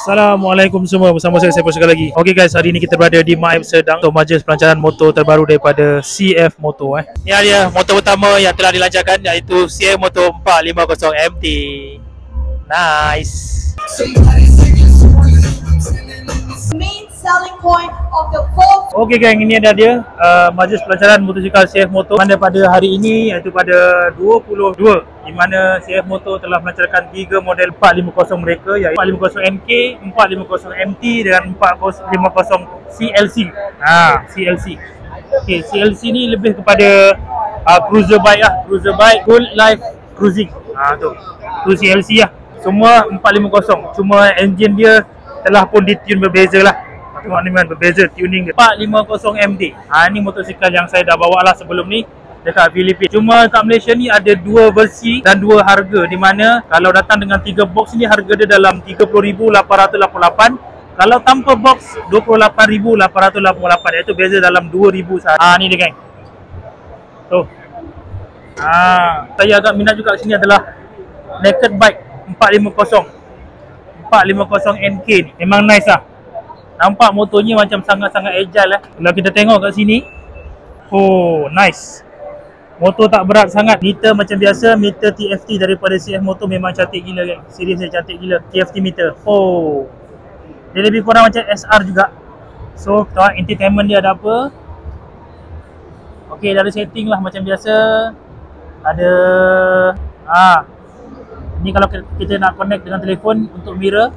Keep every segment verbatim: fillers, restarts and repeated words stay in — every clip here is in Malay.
Assalamualaikum semua, bersama saya Saiful sekali lagi. Okey guys, hari ni kita berada di Mai Sedang untuk majlis pelancaran motor terbaru daripada C F Motor eh. Ini dia motor pertama yang telah dilancarkan, iaitu C F Motor empat lima kosong M T. Nice. Main selling point of the Volvo. Okey gang, ini ada dia uh, majlis pelancaran motosikal C F Motor mana pada hari ini, iaitu pada dua puluh dua, di mana C F Motor telah melancarkan tiga model empat lima kosong mereka, iaitu empat lima kosong M K, empat lima kosong M T dan empat lima kosong C L C. Ha, C L C. Okey, C L C ni lebih kepada uh, cruiser bike lah, cruiser bike full life cruising. Ha tu. Tu C L C lah. Semua empat lima kosong. Cuma engine dia telah pun ditune berbeza lah. Tengok ni man, berbeza tuning dia. empat lima kosong M D. Ha, ni motosikal yang saya dah bawa lah sebelum ni dekat Filipina. Cuma kat Malaysia ni ada dua versi dan dua harga, di mana kalau datang dengan tiga box ni harga dia dalam tiga puluh ribu lapan ratus lapan puluh lapan. Kalau tanpa box dua puluh lapan ribu lapan ratus lapan puluh lapan, iaitu beza dalam dua ribu sahaja. Ah, ni dia geng. Tu. Ah, saya agak minat juga kat sini adalah naked bike empat lima kosong. empat lima kosong N K ni. Memang nice lah. Nampak motornya macam sangat-sangat agile eh. Kalau kita tengok kat sini, oh nice. Motor tak berat sangat. Meter macam biasa, meter T F T daripada C F Motor memang cantik gila kan. Serius dia cantik gila. T F T meter. Oh. Dia lebih kurang macam S R juga. So, tengok entertainment dia ada apa. Okey, dah ada setting lah macam biasa. Ada ah. Ni kalau kita nak connect dengan telefon untuk mirror.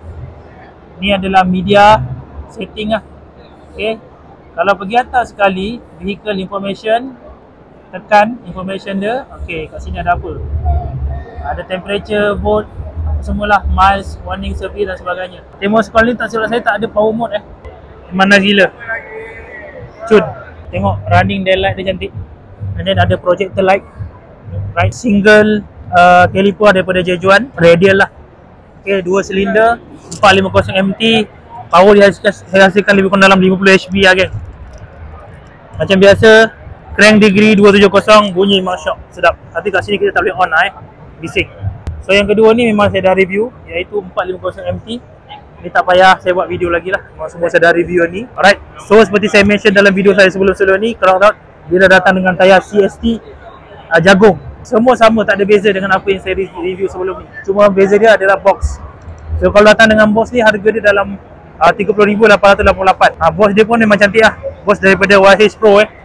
Ni adalah media setting lah. Okay. Kalau pergi atas sekali, vehicle information, tekan information dia. Okay, kat sini ada apa? Ada temperature, volt, apa semualah, miles, warning, service dan sebagainya. Tengok sekolah ni tak silap saya tak ada power mode eh. Mana gila. Cun. Tengok running daylight dia cantik. And then ada projector light. Right, single uh, caliper daripada Jejuan, radial lah. Okay, dua silinder, empat lima kosong M T. Power dihasilkan lebih kurang dalam lima puluh H P lah kan. Macam biasa, crank degree dua tujuh kosong, bunyi memang shock, sedap. Tapi kat sini kita tak boleh on lah eh, bising. So yang kedua ni memang saya dah review, iaitu empat lima kosong M T. Ni tak payah saya buat video lagi lah, memang semua saya dah review ni. Alright, so seperti saya mention dalam video saya sebelum-sebelum ni, kalau tak, bila datang dengan tayar C S T uh, jagung, semua sama, tak ada beza dengan apa yang saya review sebelum ni. Cuma beza dia adalah box. So kalau datang dengan box ni, harga dia dalam uh, tiga puluh ribu lapan ratus lapan puluh lapan. uh, Box dia pun memang cantik lah. Box daripada Y H Pro eh.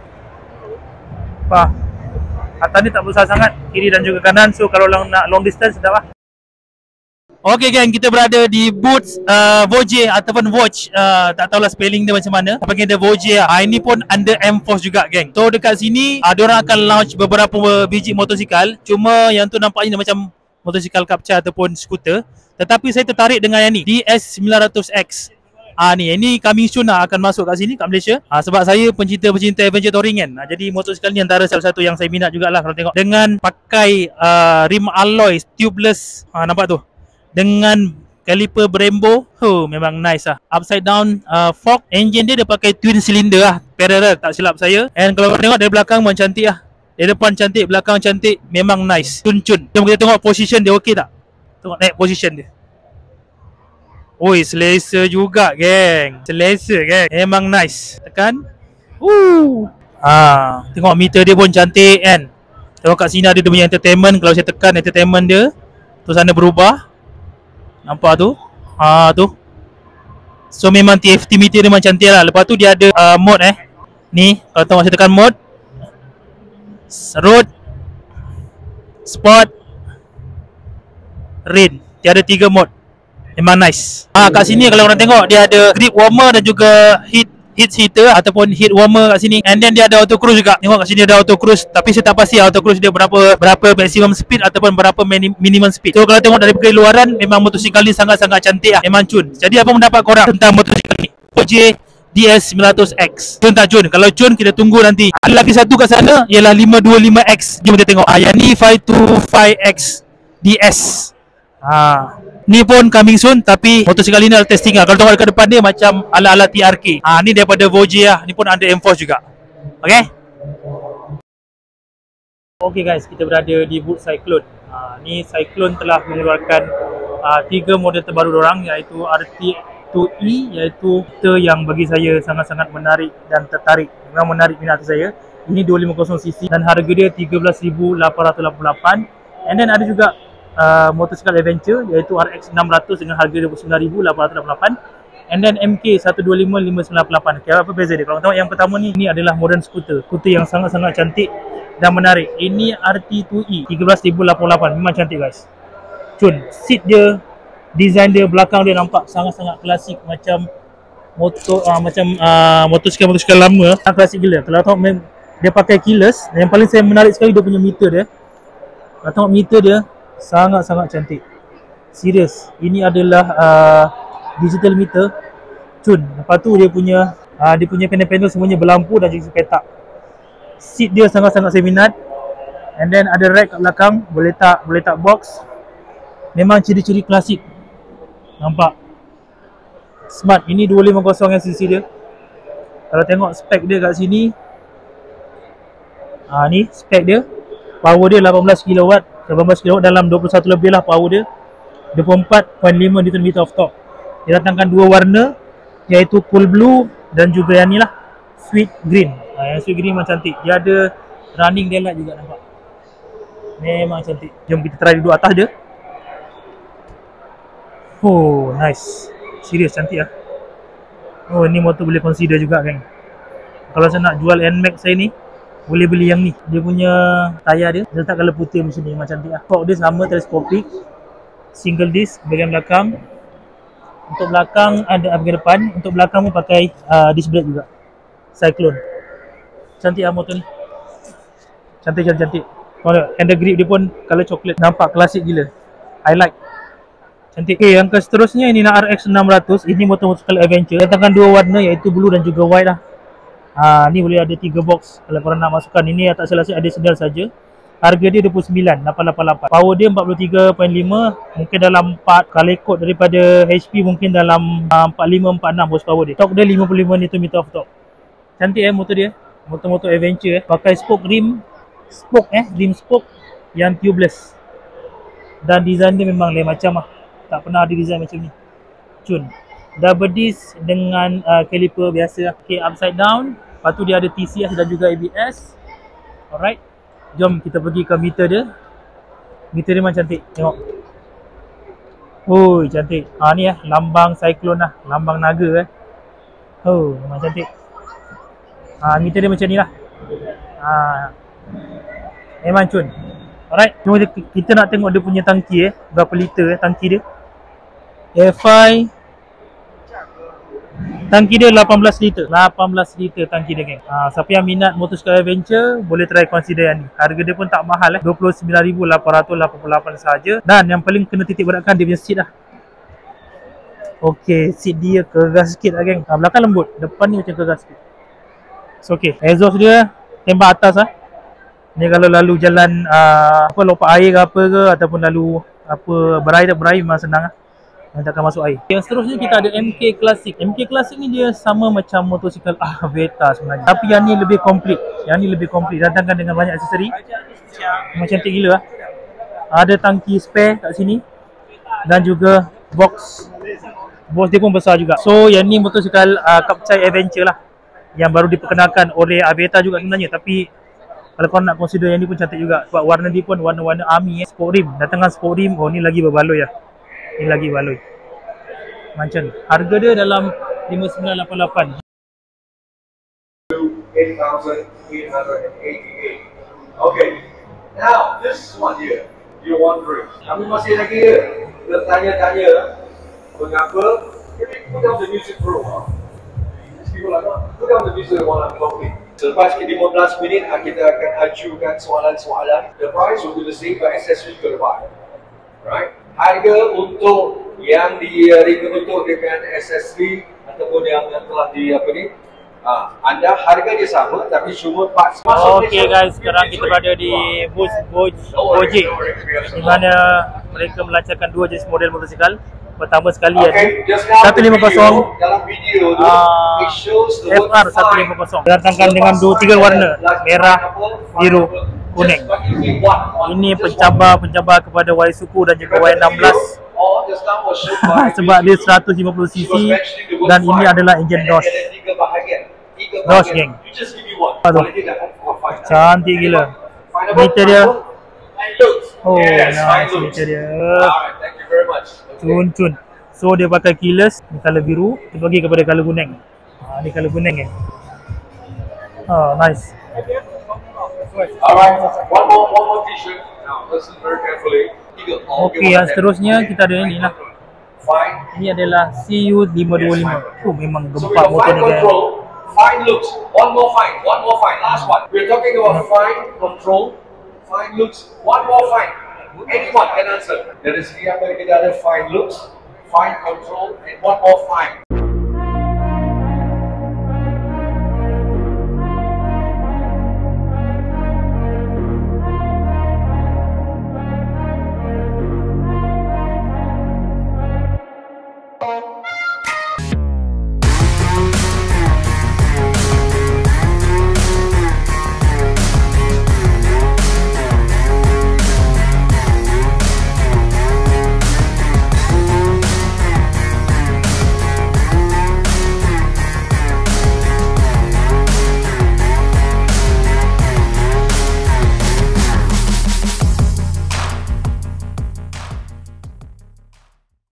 Apa? Atas ni tak besar sangat, kiri dan juga kanan. So kalau nak long distance, sedap lah. Okay gang, kita berada di booth uh, Vogue ataupun Watch, uh, tak tahulah spelling dia macam mana. Apa kata Vogue lah. Uh, ini pun under M-Force juga gang. So dekat sini, uh, diorang akan launch beberapa biji motosikal. Cuma yang tu nampaknya macam motosikal Kapca ataupun skuter. Tetapi saya tertarik dengan yang ni, D S sembilan ratus X. Ah ni, ini coming soon lah akan masuk kat sini kat Malaysia. Ah sebab saya pencinta-pencinta adventure touring kan. Ah, jadi motosikal ni antara salah satu yang saya minat jugalah kalau tengok. Dengan pakai uh, rim alloy tubeless. Ah nampak tu. Dengan caliper Brembo. Oh memang nice lah. Upside down uh, fork. Engine dia dia pakai twin cylinder lah, parallel tak silap saya. And kalau tengok dari belakang pun cantik lah. Dari depan cantik, belakang cantik, memang nice. Cun-cun. Jom kita tengok position dia okey tak? Tengok naik position dia. Oi, selesa juga geng. Selesa geng. Memang nice. Tekan. Woo. Ah, tengok meter dia pun cantik kan. Tengok kat sini ada dia punya entertainment. Kalau saya tekan entertainment dia, tu sana berubah. Nampak tu? Ah tu. So memang T F T meter dia memang cantik lah. Lepas tu dia ada uh, mode eh. Ni, kalau tengok saya tekan mode. Road, Sport, Rain. Dia ada tiga mode. Memang nice. Ah kat sini kalau orang tengok dia ada grip warmer dan juga heat heat heater ataupun heat warmer kat sini. And then dia ada auto cruise juga. Tengok kat sini ada auto cruise, tapi saya tak pasti auto cruise dia berapa berapa maximum speed ataupun berapa minimum speed. So kalau tengok dari pergi luaran, memang motosikal ni sangat-sangat cantik lah. Memang cun. Jadi apa pendapat korang tentang motosikal ni? Vogue D S sembilan ratus X. Cun tak cun? Kalau cun, kita tunggu nanti. Ada lagi satu kat sana, ialah lima dua lima X. Jom kita tengok. Ah, yang ni lima dua lima X D S. Ah, ni pun coming soon, tapi motosikal ini adalah testing lah. Kalau tengok dekat depan dia macam ala-ala T R K. Ah, ni daripada Vogue lah. Ni pun under M-Force juga. Okay. Okay guys, kita berada di booth Cyclone. Ah, ni Cyclone telah mengeluarkan uh, tiga model terbaru diorang, iaitu R T dua E, iaitu motor yang bagi saya sangat-sangat menarik dan tertarik. Memang menarik minat saya. Ini dua lima kosong cc dan harga dia tiga belas ribu lapan ratus lapan puluh lapan. And then ada juga uh, motosikal adventure iaitu R X enam ratus dengan harga dua puluh sembilan ribu lapan ratus lapan puluh lapan. And then M K satu dua lima lima sembilan lapan. Okay, apa beza dia? Kalau tengok yang pertama ni, ini adalah modern scooter. Scooter yang sangat-sangat cantik dan menarik. Ini R T dua E tiga belas ribu lapan puluh lapan. Memang cantik guys. Cun, seat dia, design dia, belakang dia nampak sangat-sangat klasik macam motor uh, macam uh, motosikal-motosikal lama. Sangat klasik gila. Kalau tengok dia pakai keyless, yang paling saya menarik sekali dia punya meter dia. Kalau tengok meter dia sangat-sangat cantik. Serius, ini adalah uh, digital meter. Cun, lepas tu dia punya uh, dia punya panel-panel semuanya berlampu dan juga petak. Seat dia sangat-sangat saya minat. And then ada rack kat belakang, boleh tak boleh tak box. Memang ciri-ciri klasik. Nampak? Smart. Ini dua lima kosong yang cc dia. Kalau tengok spek dia kat sini, ha, ni spek dia. Power dia lapan belas kilowatt. lapan belas kilowatt dalam dua puluh satu lebih lah power dia. dua puluh empat perpuluhan lima newton meter of torque. Dia datangkan dua warna, iaitu cool blue dan juga yang ni lah, sweet green. Ha, yang sweet green memang cantik. Dia ada running daylight juga, nampak? Memang cantik. Jom kita try duduk atas dia. Oh, nice. Serius cantik lah. Oh, ni motor boleh consider juga kan. Kalau saya nak jual N Max saya ni, boleh beli yang ni. Dia punya tayar dia, dia letak colour putih macam ni, memang cantik lah. Fork dia sama, teleskopik. Single disc bahagian belakang. Untuk belakang ada bahagian depan. Untuk belakang pun pakai uh, disc brake juga. Cyclone. Cantik lah motor ni. Cantik, cantik, cantik. Kalau handle grip dia pun colour coklat. Nampak klasik gila. I like. Cantik. Okay, yang ke seterusnya ini nak R X enam ratus. Ini motor-motosikal adventure. Datangkan dua warna iaitu blue dan juga white lah. Ha, ni boleh ada tiga box kalau korang nak masukkan. Ini tak salah saya ada sendal saja. Harga dia dua puluh sembilan ribu lapan ratus lapan puluh lapan. Power dia empat puluh tiga perpuluhan lima. Mungkin dalam empat. Kalau ikut daripada H P mungkin dalam uh, empat puluh lima empat puluh enam horsepower dia. Torque dia lima puluh lima newton meter of torque. Cantik eh motor dia. Motor-motor adventure eh. Pakai spoke rim. Spoke eh. Rim spoke yang tubeless. Dan design dia memang lain macam lah. Tak pernah ada design macam ni. Cun. Double disc dengan uh, caliper biasa. Okay, upside down. Lepas tu dia ada T C S dan juga A B S. Alright. Jom kita pergi ke meter dia. Meter dia memang cantik. Tengok. Oi, cantik. Ha ni lah. Lambang cyclone lah. Lambang naga eh. Oh, memang cantik. Ha, meter dia macam ni lah. Ha. Memang cun. Alright. Cuma kita nak tengok dia punya tangki eh. Berapa liter eh tangki dia. F I tangki dia lapan belas liter. lapan belas liter tangki dia geng. Ha, siapa yang minat motosikal adventure boleh try consider yang ni. Harga dia pun tak mahal eh. dua puluh sembilan ribu lapan ratus lapan puluh lapan sahaja. Dan yang paling kena titik beratkan dia punya seat lah. Okey, seat dia keras sikit lah geng. Ha, belakang lembut, depan ni macam keras sikit. So okey, exhaust dia tembak atas lah. Ni kalau lalu jalan uh, apa lompat air ke apa ke ataupun lalu apa berair berair memang senang lah. Yang takkan masuk air. Yang seterusnya kita ada M K Classic. M K Classic ni dia sama macam motosikal Aveta sebenarnya. Tapi yang ni lebih komplit. Yang ni lebih komplit. Datangkan dengan banyak aksesori. Memang cantik gila lah. Ada tangki spare kat sini. Dan juga box. Box dia pun besar juga. So yang ni motosikal uh, Kapcai Adventure lah. Yang baru diperkenalkan oleh Aveta juga sebenarnya. Tapi kalau korang nak consider yang ni pun cantik juga. Sebab warna dia pun warna-warna army eh. Sport rim. Datangkan sport rim. Oh ni lagi berbaloi lah. Ni lagi baloi. Macam harga dia dalam lima sembilan lapan lapan. eight thousand eight hundred eighty-eight. Okay. Now, this one here, you're wondering. Kami masih lagi bertanya-tanya mengapa. Can we put down the music for a while? These people are not. Put down the music while I'm talking. Selepas lima belas minit, kita akan ajukan soalan-soalan. The price will be the same, but accessory will buy. Right? Harga untuk yang direkrut dengan aksesori ataupun yang telah di apa ni, ha, anda harga dia sama tapi cuma parts. Okey guys, sekarang kita berada di booth Gojek di mana mereka melancarkan dua jenis model motosikal. Pertama sekali okay, ada seratus lima puluh dalam video tu, uh, F R seratus lima puluh datangkan dengan dua tiga warna, merah, biru, kuning. Ini pencabar-pencabar kepada Y Suku dan juga Y enam belas All the stuff was shown by Sebab dia seratus lima puluh She cc was mentioning the word dan ini fine. adalah enjin And DOS. then ada tiga bahagian. Tiga DOS, bahagian. geng. You just give me one. Aduh. Quality dah oh, fine. Cantik gila. Fineable, Meter dia. fineable. Fine looks. Oh, yes, fine nice looks. meter dia. Alright, thank you very much. Okay. Cun-cun. So dia pakai keyless, ni color biru, kita bagi kepada color kuning. Ha, ni color kuning eh. Oh, nice. Alright, one more, one more t-shirt. Now, listen very carefully. Tiga. Oh, Okey, yang seterusnya kita ada ni lah. Fine. Ini adalah C U lima dua lima. Oh, memang So we gempak got motor fine ni guys. control, fine looks. One more fine, one more fine. Last one. We're talking about fine control, fine looks. One more fine. Anyone can answer. Dari segi apa kita ada fine looks, fine control, and one more fine.